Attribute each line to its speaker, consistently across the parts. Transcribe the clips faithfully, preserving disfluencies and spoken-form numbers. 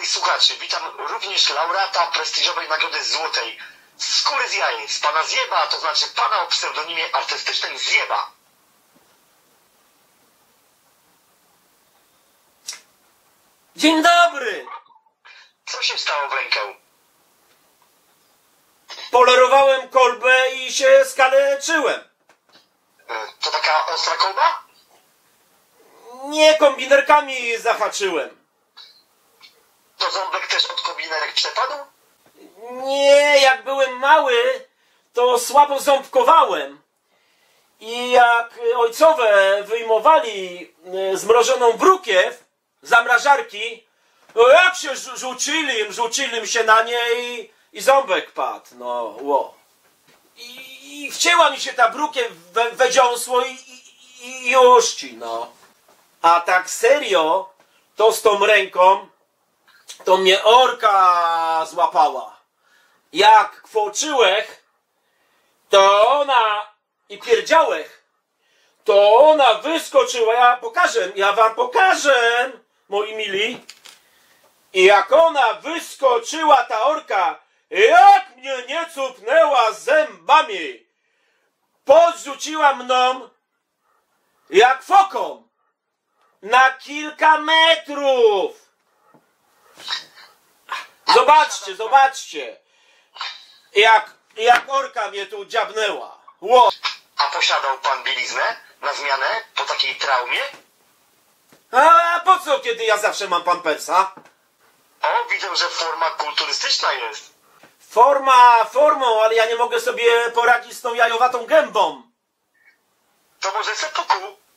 Speaker 1: moich słuchaczy witam również laureata prestiżowej Nagrody Złotej Skóry z Jajec, pana Zjeba, to znaczy pana o pseudonimie artystycznym Zjeba.
Speaker 2: Dzień dobry!
Speaker 1: Co się stało w rękę?
Speaker 2: Polerowałem kolbę i się skaleczyłem.
Speaker 1: To taka ostra kolba?
Speaker 2: Nie, kombinerkami zahaczyłem.
Speaker 1: To ząbek też od kombinerek przepadł?
Speaker 2: Nie, jak byłem mały, to słabo ząbkowałem. I jak ojcowe wyjmowali zmrożoną brukiew z zamrażarki, no jak się rzucili, rzucili się na niej i ząbek padł. No, ło. I, i wcięła mi się ta brukiew we, we dziąsło i, i, i już ci, no. A tak serio, to z tą ręką, to mnie orka złapała. Jak kwoczyłech, to ona i pierdziałech, to ona wyskoczyła. Ja pokażę, ja wam pokażę, moi mili. I jak ona wyskoczyła, ta orka, jak mnie nie cupnęła zębami, podrzuciła mną jak foką na kilka metrów. Zobaczcie, zobaczcie, jak, jak orka mnie tu dziabnęła. Ło.
Speaker 1: A posiadał pan bieliznę na zmianę po takiej traumie?
Speaker 2: A po co, kiedy ja zawsze mam pampersa?
Speaker 1: O, widzę, że forma kulturystyczna jest.
Speaker 2: Forma formą, ale ja nie mogę sobie poradzić z tą jajowatą gębą.
Speaker 1: To może sepuku?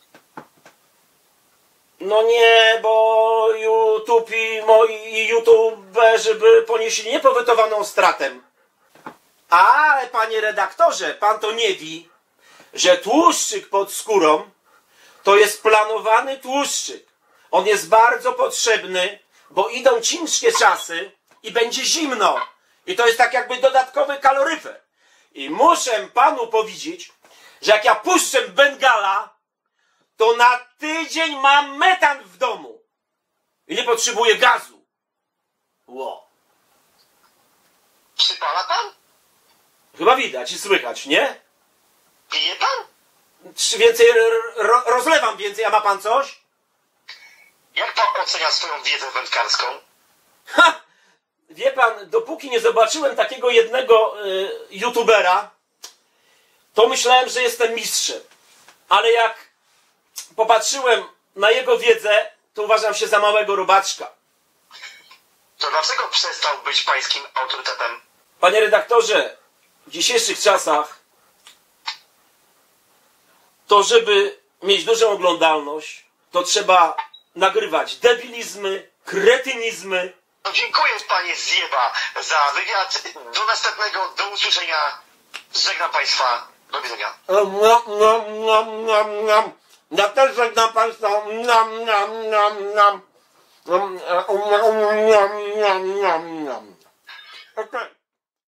Speaker 2: No nie, bo YouTube i moi YouTuberzy by ponieśli niepowetowaną stratę. Ale panie redaktorze, pan to nie wie, że tłuszczyk pod skórą to jest planowany tłuszczyk. On jest bardzo potrzebny, bo idą ciężkie czasy i będzie zimno. I to jest tak jakby dodatkowy kaloryfer. I muszę panu powiedzieć, że jak ja puszczę Bengala, to na tydzień mam metan w domu. I nie potrzebuję gazu. Ło.
Speaker 1: Przypala pan?
Speaker 2: Chyba widać i słychać, nie?
Speaker 1: Pije pan?
Speaker 2: Czy więcej ro rozlewam więcej, a ma pan coś?
Speaker 1: Jak pan ocenia swoją wiedzę wędkarską?
Speaker 2: Ha! Wie pan, dopóki nie zobaczyłem takiego jednego y, youtubera, to myślałem, że jestem mistrzem. Ale jak popatrzyłem na jego wiedzę, to uważam się za małego robaczka.
Speaker 1: To dlaczego przestał być pańskim autorytetem?
Speaker 2: Panie redaktorze, w dzisiejszych czasach to żeby mieć dużą oglądalność, to trzeba nagrywać debilizmy, kretynizmy.
Speaker 1: No dziękuję panie Zjeba za wywiad. Do następnego, do usłyszenia. Żegnam państwa. Do widzenia.
Speaker 2: Ja też żegnam państwa. Okay.